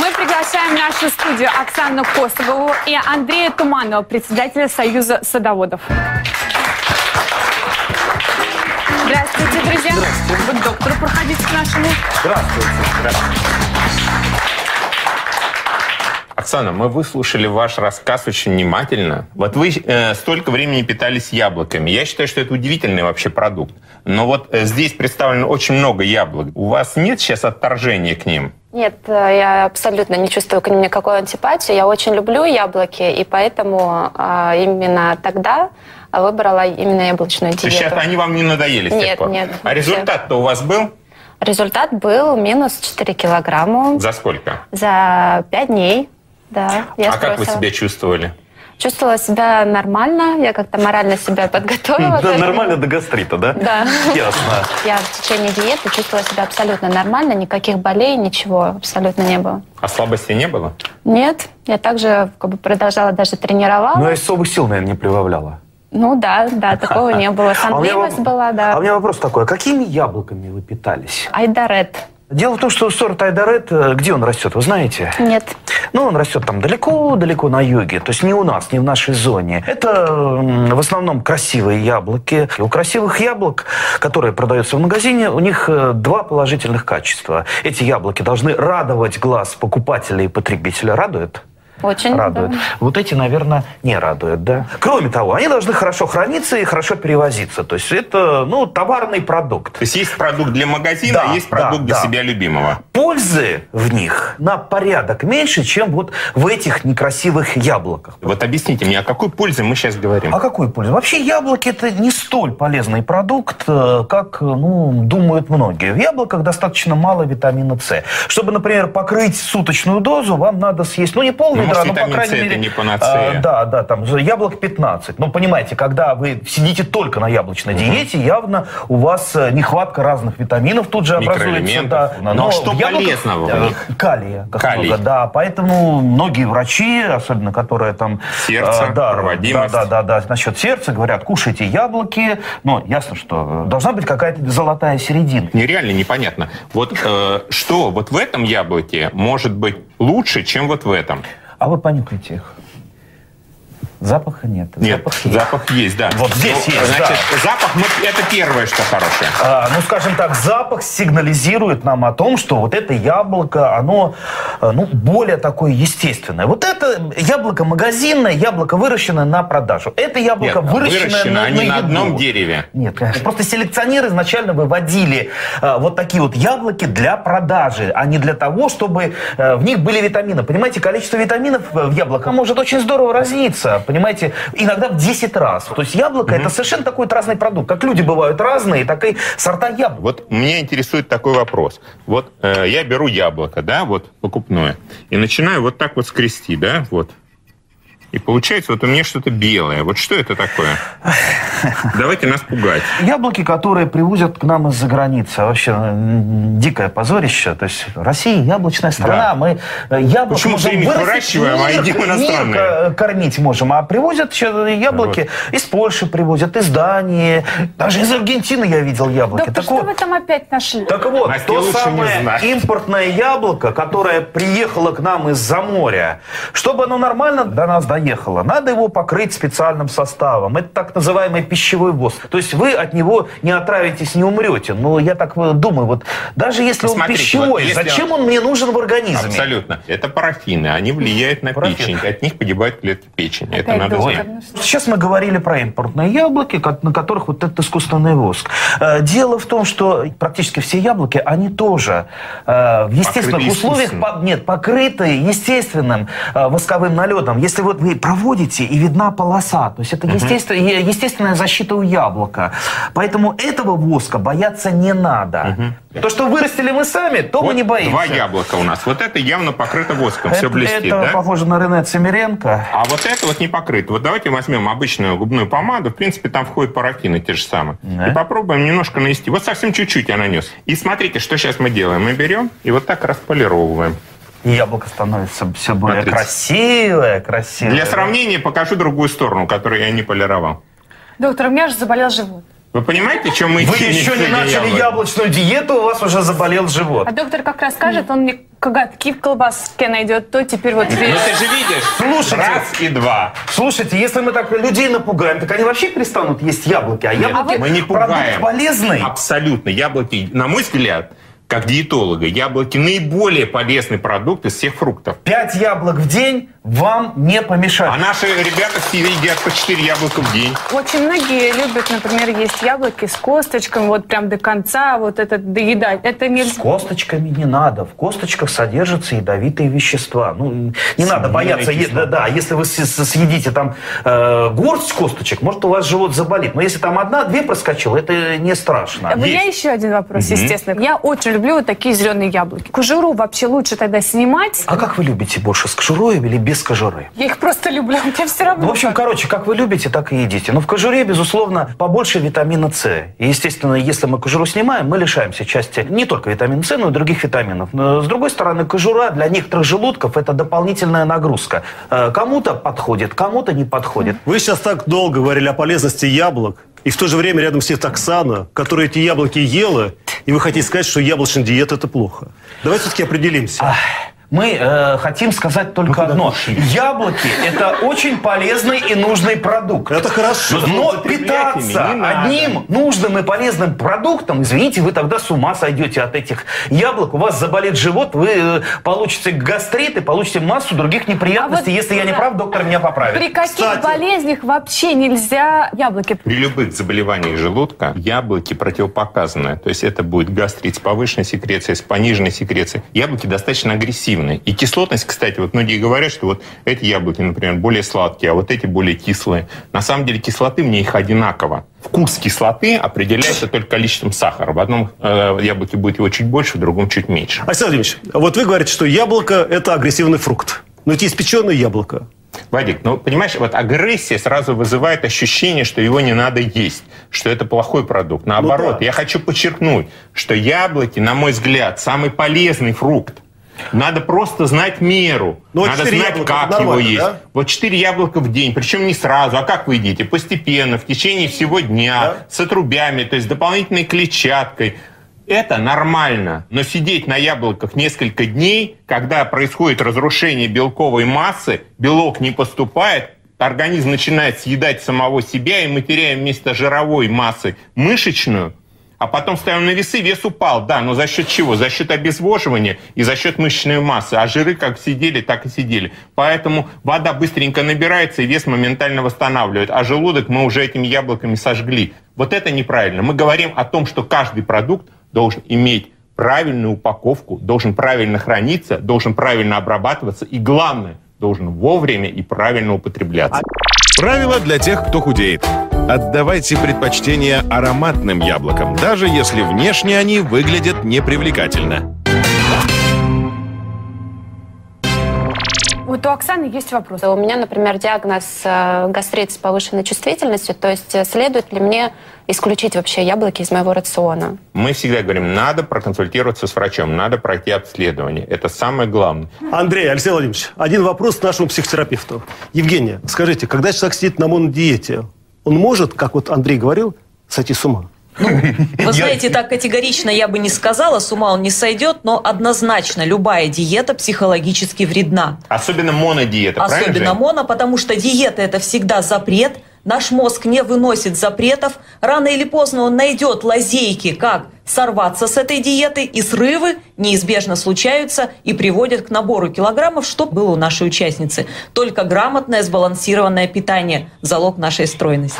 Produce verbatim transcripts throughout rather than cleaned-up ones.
Мы приглашаем в нашу студию Оксану Косову и Андрея Туманова, председателя Союза садоводов. Здравствуйте, друзья. Здравствуйте. Вы к доктору проходите к нашему. Здравствуйте. Здравствуйте. Оксана, мы выслушали ваш рассказ очень внимательно. Вот вы э, столько времени питались яблоками. Я считаю, что это удивительный вообще продукт. Но вот э, здесь представлено очень много яблок. У вас нет сейчас отторжения к ним? Нет, я абсолютно не чувствую к ним никакой антипатии. Я очень люблю яблоки, и поэтому э, именно тогда выбрала именно яблочную диету. Сейчас они вам не надоели с тех Нет, пор? нет. А результат-то у вас был? Результат был минус четыре килограмма. За сколько? За пять дней, да. Я а как вы сбросила. себя чувствовали? Чувствовала себя нормально, я как-то морально себя подготовила. Да, нормально до гастрита, да? Да. Ясно. Я в течение диеты чувствовала себя абсолютно нормально, никаких болей, ничего абсолютно не было. А слабости не было? Нет, я также как бы продолжала даже тренироваться. Ну, и особых сил, наверное, не прибавляла. Ну да, да, такого не было. Сонливость а была, да. А у меня вопрос такой, а какими яблоками вы питались? Айдарет. Дело в том, что сорт Айдарет, где он растет, вы знаете? Нет. Ну, он растет там далеко-далеко на юге, то есть не у нас, не в нашей зоне. Это в основном красивые яблоки. И у красивых яблок, которые продаются в магазине, у них два положительных качества. Эти яблоки должны радовать глаз покупателя и потребителя. Радует? Очень радует. Да. Вот эти, наверное, не радуют, да. Кроме того, они должны хорошо храниться и хорошо перевозиться. То есть это, ну, товарный продукт. То есть есть продукт для магазина, да, а есть продукт да, для да. себя любимого. Пользы в них на порядок меньше, чем вот в этих некрасивых яблоках. Вот объясните мне, о какой пользе мы сейчас говорим? О какой пользе? Вообще яблоки это не столь полезный продукт, как, ну, думают многие. В яблоках достаточно мало витамина С. Чтобы, например, покрыть суточную дозу, вам надо съесть, ну, не полный, ну, ну, по крайней мере, это не панацея. А, да, да, там яблок пятнадцать. Но понимаете, когда вы сидите только на яблочной угу. диете, явно у вас нехватка разных витаминов тут же образуется. Да. Но, Но что полезного в них? Калия. Как Калий. много, да. Поэтому многие врачи, особенно которые там... Сердце, а, да, проводимость. Да, да, да, да. Насчет сердца говорят, кушайте яблоки. Но ясно, что должна быть какая-то золотая середина. Нереально непонятно. Вот э, что вот в этом яблоке может быть лучше, чем вот в этом? А вы понюхайте их. Запаха нет. Нет, запах есть. запах есть, да. Вот здесь ну, есть, значит, да. запах, мы, это первое, что хорошее. А, ну, скажем так, запах сигнализирует нам о том, что вот это яблоко, оно, ну, более такое естественное. Вот это яблоко магазинное, яблоко выращенное на продажу. Это яблоко Нет, выращенное выращено, на, они на на еду. одном дереве. Нет, конечно. Просто селекционеры изначально выводили а, вот такие вот яблоки для продажи, а не для того, чтобы а, в них были витамины. Понимаете, количество витаминов в яблоках может очень здорово разниться. Понимаете, иногда в десять раз. То есть яблоко mm-hmm. это совершенно такой вот разный продукт. Как люди бывают разные, так и сорта яблок. Вот меня интересует такой вопрос. Вот э, я беру яблоко, да, вот покупное, и начинаю вот так вот скрести, да, вот. И получается, вот у меня что-то белое. Вот что это такое? Давайте нас пугать. Яблоки, которые привозят к нам из-за границы. Вообще дикое позорище. То есть Россия яблочная страна. Да. Мы яблоки Почему можем мы выращиваем, а едим иностранные? Кормить можем. А привозят яблоки вот. Из Польши привозят, из Дании. Даже из Аргентины я видел яблоки. Доктор, так что вот, вы там опять нашли? Так вот, Настя, то самое не импортное яблоко, которое приехало к нам из-за моря, чтобы оно нормально до нас доехало, ехало. Надо его покрыть специальным составом. Это так называемый пищевой воск. То есть вы от него не отравитесь, не умрете. Но я так думаю, вот даже если Посмотрите, он пищевой, вот если зачем он... он мне нужен в организме? Абсолютно. Это парафины. Они влияют на Парафин. печень. От них погибают клетки печени. Опять это надо доктор. знать. Сейчас мы говорили про импортные яблоки, на которых вот этот искусственный воск. Дело в том, что практически все яблоки, они тоже в естественных покрыты условиях по, нет, покрыты естественным восковым налетом. Если вот вы проводите, и видна полоса, то есть это uh-huh. естественная, естественная защита у яблока. Поэтому этого воска бояться не надо. Uh-huh. То, что вырастили мы сами, то вот мы не боимся. Два яблока у нас. Вот это явно покрыто воском, это, все блестит, это да? похоже на Рене Цимеренко. А вот это вот не покрыто. Вот давайте возьмем обычную губную помаду. В принципе, там входят парафины те же самые. Да. И попробуем немножко нанести. Вот совсем чуть-чуть я нанес. И смотрите, что сейчас мы делаем. Мы берем и вот так располировываем. И яблоко становится все более Смотрите. красивое, красивое. Для сравнения покажу другую сторону, которую я не полировал. Доктор, у меня же заболел живот. Вы понимаете, чем мы... Вы еще не начали яблок? яблочную диету, у вас уже заболел живот. А доктор как раз скажет, он мне коготки в колбаске найдет, то теперь вот... Ну ты же видишь, слушайте, раз и два. Слушайте, если мы так людей напугаем, так они вообще перестанут есть яблоки. А яблоки, мы не пугаем. Полезный. Абсолютно. Яблоки, на мой взгляд, как диетолога, яблоки наиболее полезный продукт из всех фруктов. Пять яблок в день вам не помешает. А наши ребята все едят по четыре яблока в день. Очень многие любят, например, есть яблоки с косточками, вот прям до конца, вот это доедать. Это нельзя. С косточками не надо. В косточках содержатся ядовитые вещества. Ну, не Семейная надо бояться. Е- да, да, если вы съедите там э, горсть косточек, может, у вас живот заболит. Но если там одна-две проскочило, это не страшно. У меня еще один вопрос, угу. естественно. Я очень люблю вот такие зеленые яблоки. Кожуру вообще лучше тогда снимать. А как вы любите больше, с кожурой или без без кожуры? Я их просто люблю, мне все равно. Ну, в общем, короче, как вы любите, так и едите. Но в кожуре, безусловно, побольше витамина С. И, естественно, если мы кожуру снимаем, мы лишаемся части не только витамина С, но и других витаминов. Но, с другой стороны, кожура для некоторых желудков – это дополнительная нагрузка. Кому-то подходит, кому-то не подходит. Вы сейчас так долго говорили о полезности яблок, и в то же время рядом сидит Оксана, которая эти яблоки ела, и вы хотите сказать, что яблочная диета – это плохо. Давайте все-таки определимся. Ах. Мы э, хотим сказать только ну, одно. Яблоки – это очень полезный и нужный продукт. Это хорошо. Но питаться одним нужным и полезным продуктом, извините, вы тогда с ума сойдете от этих яблок. У вас заболит живот, вы э, получите гастрит и получите массу других неприятностей. А вот, если я не прав, доктор меня поправит. При каких Кстати, болезнях вообще нельзя яблоки? При любых заболеваниях желудка яблоки противопоказаны. То есть это будет гастрит с повышенной секрецией, с пониженной секрецией. Яблоки достаточно агрессивны. И кислотность, кстати, вот многие говорят, что вот эти яблоки, например, более сладкие, а вот эти более кислые. На самом деле кислоты мне их одинаково. Вкус кислоты определяется только количеством сахара. В одном э, яблоке будет его чуть больше, в другом чуть меньше. Александр Владимирович, вот вы говорите, что яблоко – это агрессивный фрукт. Но это испеченное яблоко. Вадик, ну, понимаешь, вот агрессия сразу вызывает ощущение, что его не надо есть, что это плохой продукт. Наоборот, ну, да. Я хочу подчеркнуть, что яблоки, на мой взгляд, самый полезный фрукт. Надо просто знать меру. Ну, надо знать, как его есть. Да? Вот четыре яблока в день, причем не сразу. А как вы едите? Постепенно, в течение всего дня, да? С отрубями, то есть дополнительной клетчаткой. Это нормально. Но сидеть на яблоках несколько дней, когда происходит разрушение белковой массы, белок не поступает, организм начинает съедать самого себя, и мы теряем вместо жировой массы мышечную, а потом ставим на весы, вес упал. Да, но за счет чего? За счет обезвоживания и за счет мышечной массы. А жиры как сидели, так и сидели. Поэтому вода быстренько набирается, и вес моментально восстанавливает. А желудок мы уже этими яблоками сожгли. Вот это неправильно. Мы говорим о том, что каждый продукт должен иметь правильную упаковку, должен правильно храниться, должен правильно обрабатываться и, главное, должен вовремя и правильно употребляться. Правило для тех, кто худеет. Отдавайте предпочтение ароматным яблокам, даже если внешне они выглядят непривлекательно. Вот у Оксаны есть вопрос. У меня, например, диагноз гастрит с повышенной чувствительностью, то есть следует ли мне исключить вообще яблоки из моего рациона? Мы всегда говорим, надо проконсультироваться с врачом, надо пройти обследование. Это самое главное. Андрей, Алексей Владимирович, один вопрос к нашему психотерапевту. Евгения, скажите, когда человек сидит на монодиете, он может, как вот Андрей говорил, сойти с ума? Ну, вы знаете, так категорично я бы не сказала, с ума он не сойдет, но однозначно любая диета психологически вредна. Особенно монодиета, правильно? Особенно моно, потому что диета – это всегда запрет. Наш мозг не выносит запретов. Рано или поздно он найдет лазейки, как сорваться с этой диеты, и срывы неизбежно случаются и приводят к набору килограммов, что было у нашей участницы. Только грамотное, сбалансированное питание – залог нашей стройности.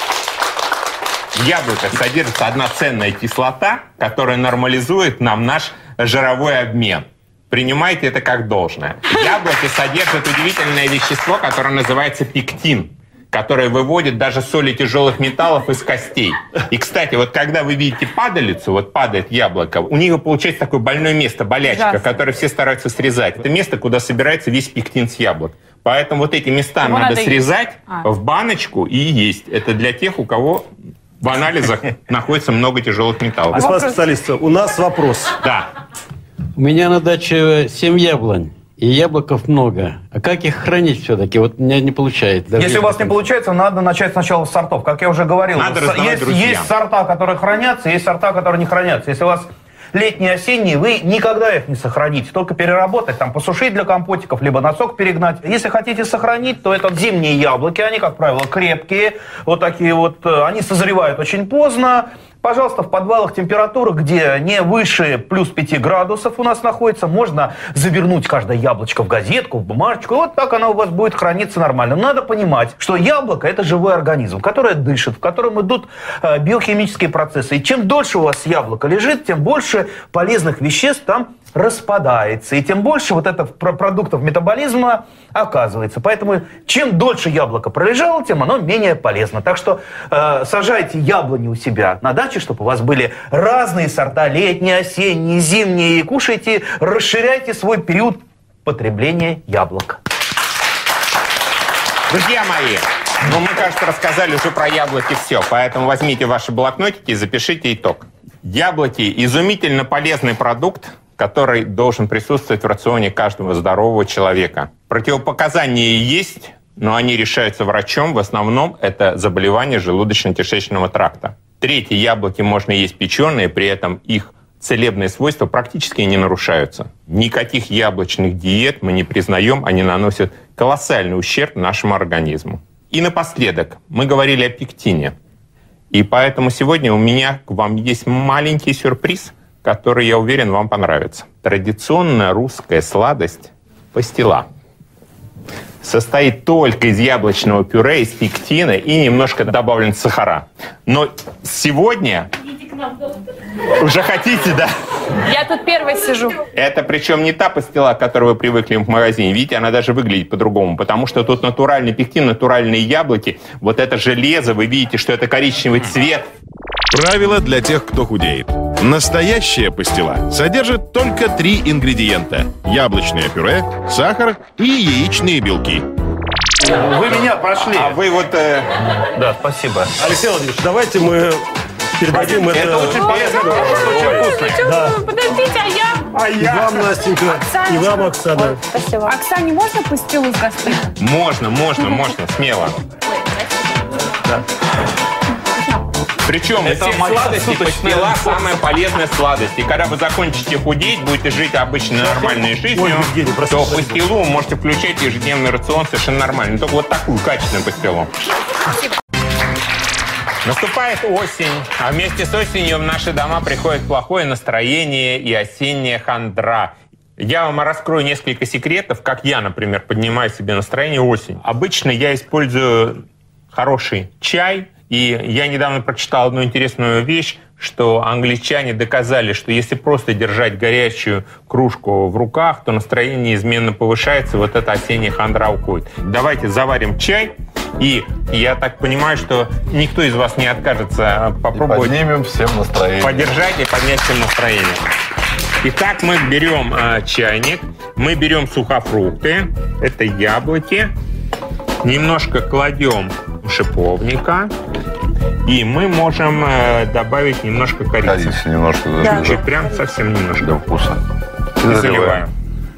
В яблоках содержится одна ценная кислота, которая нормализует нам наш жировой обмен. Принимайте это как должное. Яблоки содержат удивительное вещество, которое называется пектин, которое выводит даже соли тяжелых металлов из костей. И, кстати, вот когда вы видите падалицу, вот падает яблоко, у нее получается такое больное место, болячка, Ужасно. Которое все стараются срезать. Это место, куда собирается весь пектин с яблок. Поэтому вот эти места надо, надо срезать а. в баночку и есть. Это для тех, у кого в анализах находится много тяжелых металлов. Господин специалист, у нас вопрос. Да. У меня на даче семь яблонь. и яблоков много. А как их хранить все-таки? Вот у меня не получается. Даже Если у вас не получается, надо начать сначала с сортов. Как я уже говорил, Надо с- раздавать есть, друзьям. есть сорта, которые хранятся, есть сорта, которые не хранятся. Если у вас летние, осенние, вы никогда их не сохраните. Только переработать, там, посушить для компотиков, либо на сок перегнать. Если хотите сохранить, то это зимние яблоки. Они, как правило, крепкие. Вот такие вот. э, Они созревают очень поздно. Пожалуйста, в подвалах температура, где не выше плюс пяти градусов у нас находится, можно завернуть каждое яблочко в газетку, в бумажечку. И вот так оно у вас будет храниться нормально. Надо понимать, что яблоко – это живой организм, который дышит, в котором идут э, биохимические процессы. И чем дольше у вас яблоко лежит, тем больше полезных веществ там распадается. И тем больше вот это про- продуктов метаболизма оказывается. Поэтому чем дольше яблоко пролежало, тем оно менее полезно. Так что э, сажайте яблони у себя на даче, чтобы у вас были разные сорта, летние, осенние, зимние. И кушайте, расширяйте свой период потребления яблок. Друзья мои, ну мы, кажется, рассказали уже про яблоки все, поэтому возьмите ваши блокнотики и запишите итог. Яблоки – изумительно полезный продукт, который должен присутствовать в рационе каждого здорового человека. Противопоказания есть, но они решаются врачом. В основном это заболевания желудочно-кишечного тракта. Третье, яблоки можно есть печеные, при этом их целебные свойства практически не нарушаются. Никаких яблочных диет мы не признаем, они наносят колоссальный ущерб нашему организму. И напоследок, мы говорили о пектине. И поэтому сегодня у меня к вам есть маленький сюрприз, который, я уверен, вам понравится. Традиционная русская сладость – пастила. Состоит только из яблочного пюре, из пектина и немножко добавлен сахара. Но сегодня... Уже хотите, да? Я тут первой сижу. Это причем не та пастила, к которой вы привыкли в магазине. Видите, она даже выглядит по-другому, потому что тут натуральный пектин, натуральные яблоки. Вот это железо, вы видите, что это коричневый цвет. Правило для тех, кто худеет. Настоящая пастила содержит только три ингредиента. Яблочное пюре, сахар и яичные белки. Вы меня прошли. А вы вот... э, Да, спасибо. Алексей Владимирович, давайте мы передадим это... Это очень полезно, очень вкусно. Да. Подождите, а я... А И я... вам, Настенька, и вам, Оксана. Спасибо. Оксане можно пастилу с гастрита? Можно, можно, можно, смело. Причем из Это всех моя сладостей суточная пастила порция. самая полезная сладость. И когда вы закончите худеть, будете жить обычной нормальной жизнью, Ой, Евгений, простите, то простите. пастилу вы можете включать в ежедневный рацион совершенно нормально. Но только вот такую качественную пастилу. Наступает осень, а вместе с осенью в наши дома приходит плохое настроение и осенняя хандра. Я вам раскрою несколько секретов, как я, например, поднимаю себе настроение осень. Обычно я использую хороший чай, и я недавно прочитал одну интересную вещь, что англичане доказали, что если просто держать горячую кружку в руках, то настроение неизменно повышается, и вот эта осенняя хандра уходит. Давайте заварим чай, и я так понимаю, что никто из вас не откажется попробовать Поднимем всем настроение. поддержать и поднять всем настроение. Итак, мы берем э, чайник, мы берем сухофрукты, это яблоки, немножко кладем шиповника, и мы можем э, добавить немножко корицы. Корицы немножко Да. даже Чуть прям совсем немножко. для вкуса. И заливаем.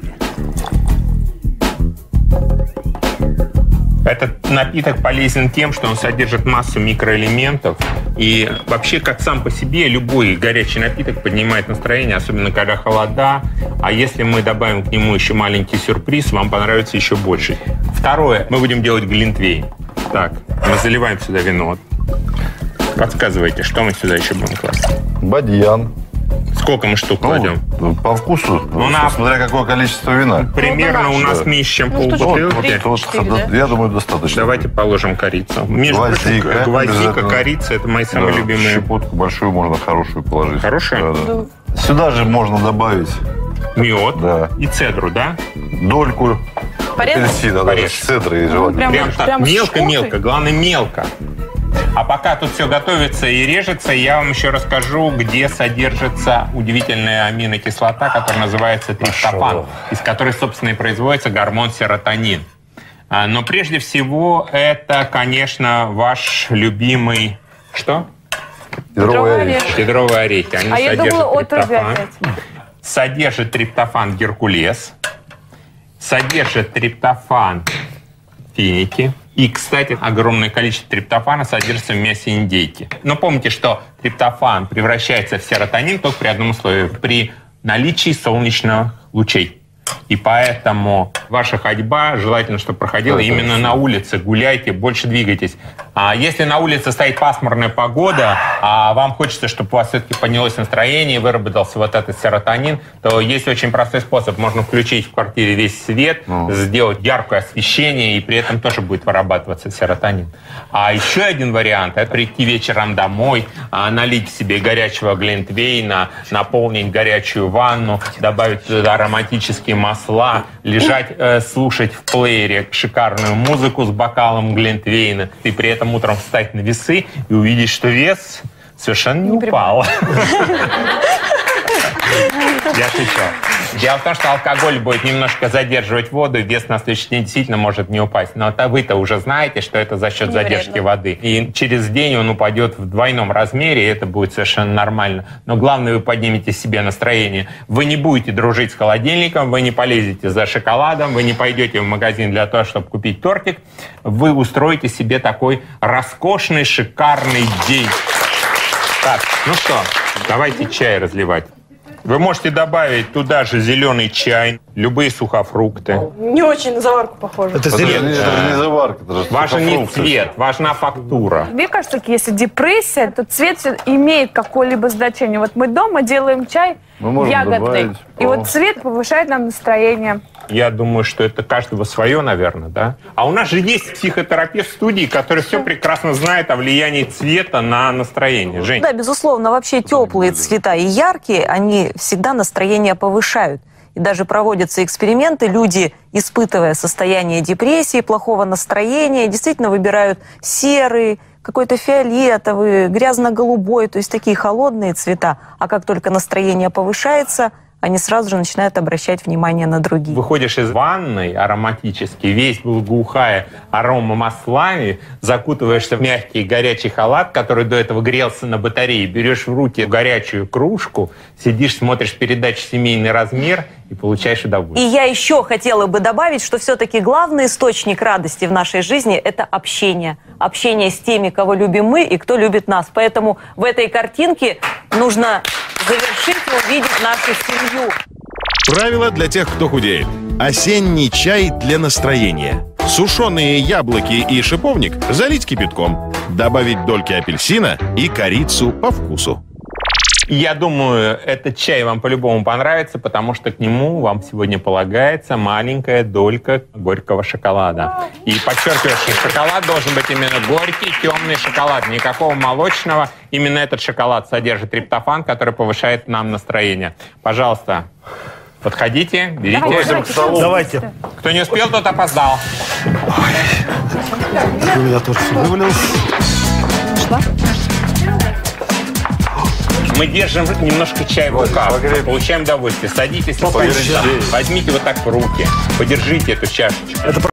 Этот напиток полезен тем, что он содержит массу микроэлементов. И вообще, как сам по себе, любой горячий напиток поднимает настроение, особенно когда холода. А если мы добавим к нему еще маленький сюрприз, вам понравится еще больше. Второе. Мы будем делать глинтвейн. Так, мы заливаем сюда вино. Подсказывайте, что мы сюда еще будем класть. Бадьян. Сколько мы штук Ну, кладем? по вкусу, Ну, на- смотря какое количество вина. Примерно у нас да. меньше, чем Ну, что ж, полбутылки. Вот, вот, четыре, вот, да? я думаю, достаточно. Давайте положим корицу. Между Гвоздика прочим, гвоздика, обязательно. корица – это мои Да, самые любимые. щепотку большую можно хорошую положить. Хорошая? Да, да. Сюда же можно добавить Мед Да. и цедру, да? дольку Порезать? апельсина, даже Порежь. с цедрой и желательно. прям- Прям так, прямо с мелко-мелко, шкуркой? главное мелко. А пока тут все готовится и режется, я вам еще расскажу, где содержится удивительная аминокислота, которая называется триптофан, из которой, собственно, и производится гормон серотонин. А, Но прежде всего это, конечно, ваш любимый... Что? Кедровые орехи. Кедровые орехи. Они А я содержат думала, отруби триптофан. опять. Содержит триптофан Геркулес. содержит триптофан, финики. И, кстати, огромное количество триптофана содержится в мясе индейки. Но помните, что триптофан превращается в серотонин только при одном условии – при наличии солнечных лучей. И поэтому ваша ходьба желательно, чтобы проходила именно на улице. Гуляйте, больше двигайтесь. А если на улице стоит пасмурная погода, а вам хочется, чтобы у вас все-таки поднялось настроение, выработался вот этот серотонин, то есть очень простой способ. Можно включить в квартире весь свет, ну. сделать яркое освещение, и при этом тоже будет вырабатываться серотонин. А еще один вариант – это прийти вечером домой, налить себе горячего глинтвейна, наполнить горячую ванну, добавить туда ароматические масла, лежать, э, слушать в плеере шикарную музыку с бокалом глинтвейна, и при этом утром встать на весы и увидеть, что вес совершенно не упал. Я шучу. Дело в том, что алкоголь будет немножко задерживать воду, и вес на следующий день действительно может не упасть. Но вы-то уже знаете, что это за счет задержки воды. И через день он упадет в двойном размере, и это будет совершенно нормально. Но главное, вы поднимете себе настроение. Вы не будете дружить с холодильником, вы не полезете за шоколадом, вы не пойдете в магазин для того, чтобы купить тортик. Вы устроите себе такой роскошный, шикарный день. Так, ну что, давайте чай разливать. Вы можете добавить туда же зеленый чай, любые сухофрукты. Не очень на заварку похоже. Это, Нет, это, это не заварка, это же важен не сухофрукты. цвет, важна фактура. Мне кажется, если депрессия, то цвет имеет какое-либо значение. Вот мы дома делаем чай ягодный, добавить. и О. вот цвет повышает нам настроение. Я думаю, что это каждого свое, наверное, да? А у нас же есть психотерапевт в студии, который все прекрасно знает о влиянии цвета на настроение. Жень. Да, безусловно, вообще теплые цвета и яркие, они всегда настроение повышают. И даже проводятся эксперименты, люди, испытывая состояние депрессии, плохого настроения, действительно выбирают серый, какой-то фиолетовый, грязно-голубой, то есть такие холодные цвета. А как только настроение повышается, они сразу же начинают обращать внимание на другие. Выходишь из ванной ароматический, весь благоухая арома маслами, закутываешься в мягкий горячий халат, который до этого грелся на батарее, берешь в руки горячую кружку, сидишь, смотришь передачу «Семейный размер» и получаешь удовольствие. И я еще хотела бы добавить, что все-таки главный источник радости в нашей жизни – это общение. Общение с теми, кого любим мы и кто любит нас. Поэтому в этой картинке нужно завершить и увидеть нашу семью. Правило для тех, кто худеет. Осенний чай для настроения. Сушеные яблоки и шиповник залить кипятком. Добавить дольки апельсина и корицу по вкусу. Я думаю, этот чай вам по-любому понравится, потому что к нему вам сегодня полагается маленькая долька горького шоколада. И подчеркиваю, что шоколад должен быть именно горький, темный шоколад, никакого молочного. Именно этот шоколад содержит триптофан, который повышает нам настроение. Пожалуйста, подходите, берите. Давайте, давайте. Давайте. Кто не успел, тот опоздал. У меня тоже все вывалилось. Мы держим немножко чая в руках, получаем удовольствие. Садитесь, Подержите. возьмите вот так в руки, подержите эту чашечку. Это